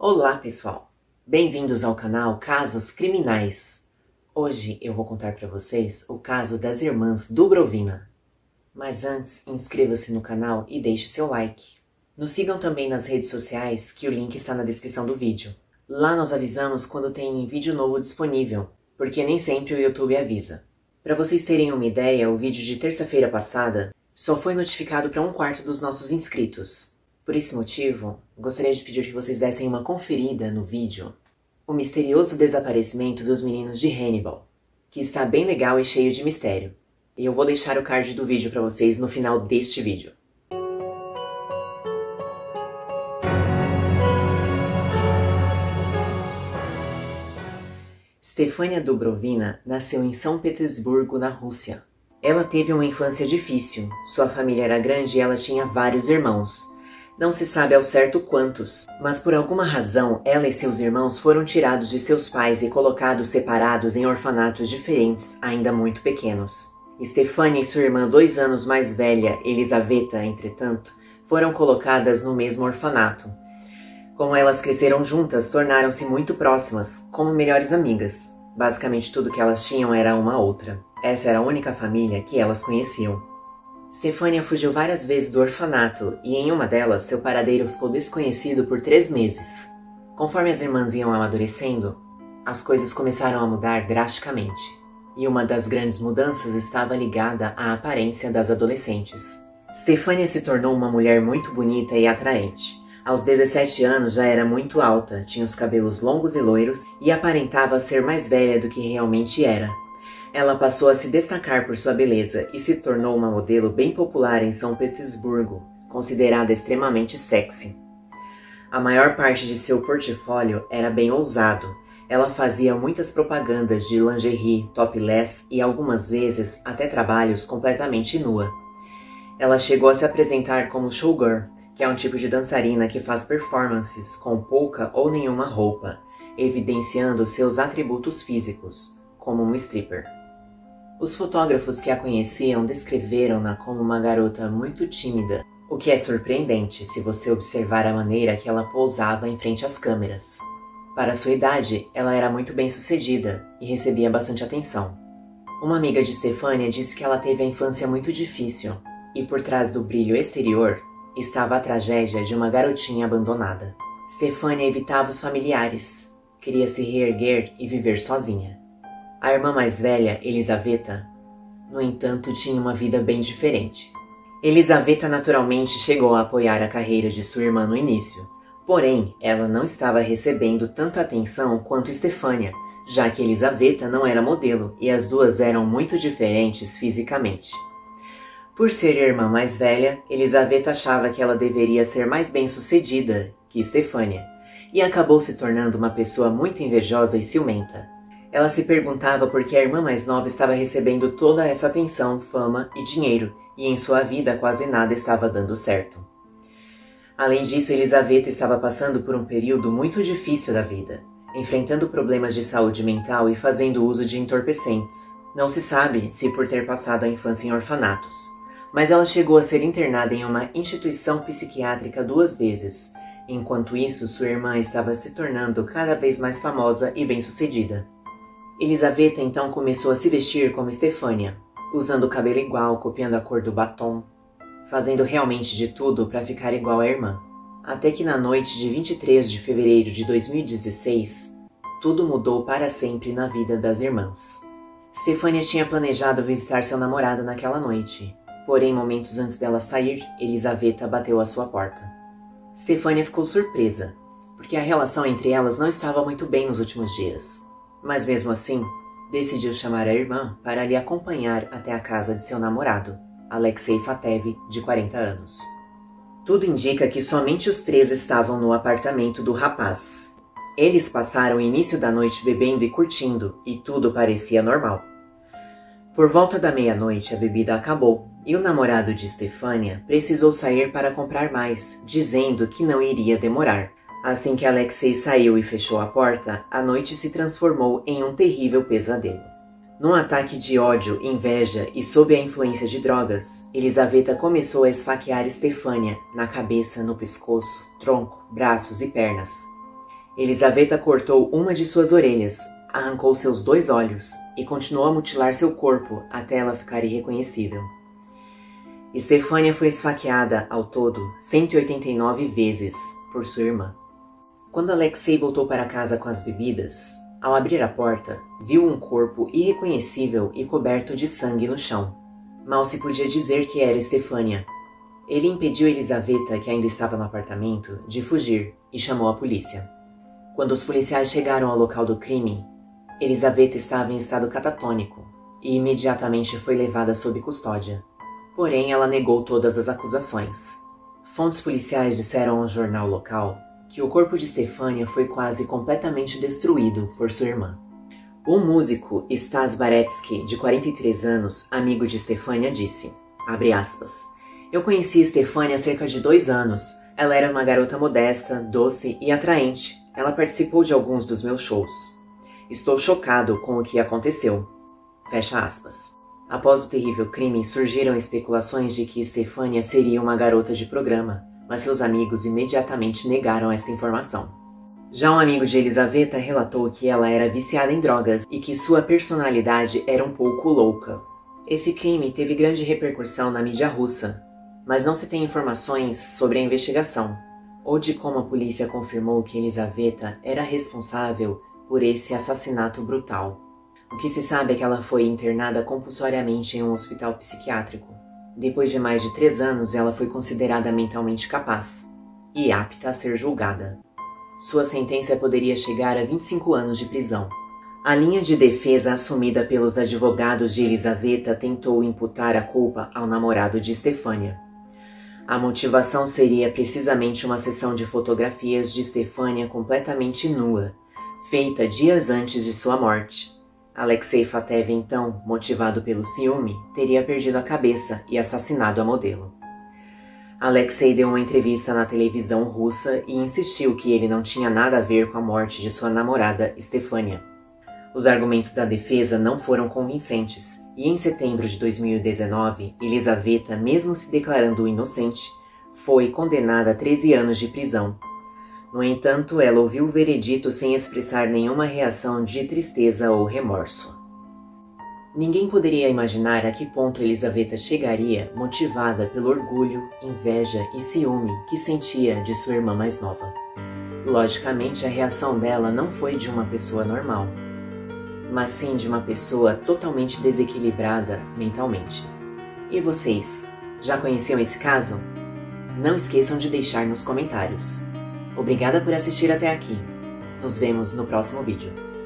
Olá pessoal, bem-vindos ao canal Casos Criminais. Hoje eu vou contar para vocês o caso das irmãs Dubrovina. Mas antes, inscreva-se no canal e deixe seu like. Nos sigam também nas redes sociais, que o link está na descrição do vídeo. Lá nós avisamos quando tem vídeo novo disponível, porque nem sempre o YouTube avisa. Para vocês terem uma ideia, o vídeo de terça-feira passada só foi notificado para 1/4 dos nossos inscritos. Por esse motivo, gostaria de pedir que vocês dessem uma conferida no vídeo o misterioso desaparecimento dos meninos de Hannibal, que está bem legal e cheio de mistério. E eu vou deixar o card do vídeo para vocês no final deste vídeo. Stefania Dubrovina nasceu em São Petersburgo, na Rússia. Ela teve uma infância difícil, sua família era grande e ela tinha vários irmãos. Não se sabe ao certo quantos, mas por alguma razão ela e seus irmãos foram tirados de seus pais e colocados separados em orfanatos diferentes, ainda muito pequenos. Stefania e sua irmã 2 anos mais velha, Elisaveta, entretanto, foram colocadas no mesmo orfanato. Como elas cresceram juntas, tornaram-se muito próximas, como melhores amigas. Basicamente tudo que elas tinham era uma outra. Essa era a única família que elas conheciam. Stefania fugiu várias vezes do orfanato e em uma delas seu paradeiro ficou desconhecido por 3 meses. Conforme as irmãs iam amadurecendo, as coisas começaram a mudar drasticamente. E uma das grandes mudanças estava ligada à aparência das adolescentes. Stefania se tornou uma mulher muito bonita e atraente. Aos 17 anos já era muito alta, tinha os cabelos longos e loiros e aparentava ser mais velha do que realmente era. Ela passou a se destacar por sua beleza e se tornou uma modelo bem popular em São Petersburgo, considerada extremamente sexy. A maior parte de seu portfólio era bem ousado. Ela fazia muitas propagandas de lingerie, topless e algumas vezes até trabalhos completamente nua. Ela chegou a se apresentar como showgirl, que é um tipo de dançarina que faz performances com pouca ou nenhuma roupa, evidenciando seus atributos físicos, como uma stripper. Os fotógrafos que a conheciam descreveram-na como uma garota muito tímida, o que é surpreendente se você observar a maneira que ela pousava em frente às câmeras. Para sua idade, ela era muito bem sucedida e recebia bastante atenção. Uma amiga de Stefania disse que ela teve a infância muito difícil, e por trás do brilho exterior estava a tragédia de uma garotinha abandonada. Stefania evitava os familiares, queria se reerguer e viver sozinha. A irmã mais velha, Elisaveta, no entanto, tinha uma vida bem diferente. Elisaveta naturalmente chegou a apoiar a carreira de sua irmã no início, porém, ela não estava recebendo tanta atenção quanto Stefania, já que Elisaveta não era modelo e as duas eram muito diferentes fisicamente. Por ser irmã mais velha, Elisaveta achava que ela deveria ser mais bem-sucedida que Stefania, e acabou se tornando uma pessoa muito invejosa e ciumenta. Ela se perguntava por que a irmã mais nova estava recebendo toda essa atenção, fama e dinheiro, e em sua vida quase nada estava dando certo. Além disso, Elisaveta estava passando por um período muito difícil da vida, enfrentando problemas de saúde mental e fazendo uso de entorpecentes. Não se sabe se por ter passado a infância em orfanatos, mas ela chegou a ser internada em uma instituição psiquiátrica 2 vezes. Enquanto isso, sua irmã estava se tornando cada vez mais famosa e bem-sucedida. Elisaveta então começou a se vestir como Stefania, usando o cabelo igual, copiando a cor do batom, fazendo realmente de tudo para ficar igual à irmã. Até que na noite de 23 de fevereiro de 2016, tudo mudou para sempre na vida das irmãs. Stefania tinha planejado visitar seu namorado naquela noite, porém momentos antes dela sair, Elisaveta bateu à sua porta. Stefania ficou surpresa, porque a relação entre elas não estava muito bem nos últimos dias. Mas mesmo assim, decidiu chamar a irmã para lhe acompanhar até a casa de seu namorado, Alexei Fatev, de 40 anos. Tudo indica que somente os 3 estavam no apartamento do rapaz. Eles passaram o início da noite bebendo e curtindo, e tudo parecia normal. Por volta da meia-noite, a bebida acabou, e o namorado de Stefania precisou sair para comprar mais, dizendo que não iria demorar. Assim que Alexei saiu e fechou a porta, a noite se transformou em um terrível pesadelo. Num ataque de ódio, inveja e sob a influência de drogas, Elisaveta começou a esfaquear Stefania na cabeça, no pescoço, tronco, braços e pernas. Elisaveta cortou uma de suas orelhas, arrancou seus 2 olhos e continuou a mutilar seu corpo até ela ficar irreconhecível. Stefânia foi esfaqueada ao todo 189 vezes por sua irmã. Quando Alexei voltou para casa com as bebidas, ao abrir a porta, viu um corpo irreconhecível e coberto de sangue no chão. Mal se podia dizer que era Stefânia. Ele impediu Elisaveta, que ainda estava no apartamento, de fugir e chamou a polícia. Quando os policiais chegaram ao local do crime, Elisaveta estava em estado catatônico e imediatamente foi levada sob custódia. Porém, ela negou todas as acusações. Fontes policiais disseram ao jornal local que o corpo de Stefânia foi quase completamente destruído por sua irmã. O músico Stas Baretsky, de 43 anos, amigo de Stefânia, disse, abre aspas, eu conheci Stefânia há cerca de 2 anos. Ela era uma garota modesta, doce e atraente. Ela participou de alguns dos meus shows. Estou chocado com o que aconteceu. Fecha aspas. Após o terrível crime, surgiram especulações de que Stefânia seria uma garota de programa, mas seus amigos imediatamente negaram esta informação. Já um amigo de Elisaveta relatou que ela era viciada em drogas e que sua personalidade era um pouco louca. Esse crime teve grande repercussão na mídia russa, mas não se tem informações sobre a investigação, ou de como a polícia confirmou que Elisaveta era responsável por esse assassinato brutal. O que se sabe é que ela foi internada compulsoriamente em um hospital psiquiátrico. Depois de mais de 3 anos, ela foi considerada mentalmente capaz e apta a ser julgada. Sua sentença poderia chegar a 25 anos de prisão. A linha de defesa assumida pelos advogados de Elisaveta tentou imputar a culpa ao namorado de Stefânia. A motivação seria precisamente uma sessão de fotografias de Stefânia completamente nua, feita dias antes de sua morte. Alexei Fatev, então, motivado pelo ciúme, teria perdido a cabeça e assassinado a modelo. Alexei deu uma entrevista na televisão russa e insistiu que ele não tinha nada a ver com a morte de sua namorada Stefânia. Os argumentos da defesa não foram convincentes, e em setembro de 2019, Elisaveta, mesmo se declarando inocente, foi condenada a 13 anos de prisão. No entanto, ela ouviu o veredito sem expressar nenhuma reação de tristeza ou remorso. Ninguém poderia imaginar a que ponto Elisaveta chegaria motivada pelo orgulho, inveja e ciúme que sentia de sua irmã mais nova. Logicamente, a reação dela não foi de uma pessoa normal, mas sim de uma pessoa totalmente desequilibrada mentalmente. E vocês, já conheciam esse caso? Não esqueçam de deixar nos comentários. Obrigada por assistir até aqui. Nos vemos no próximo vídeo.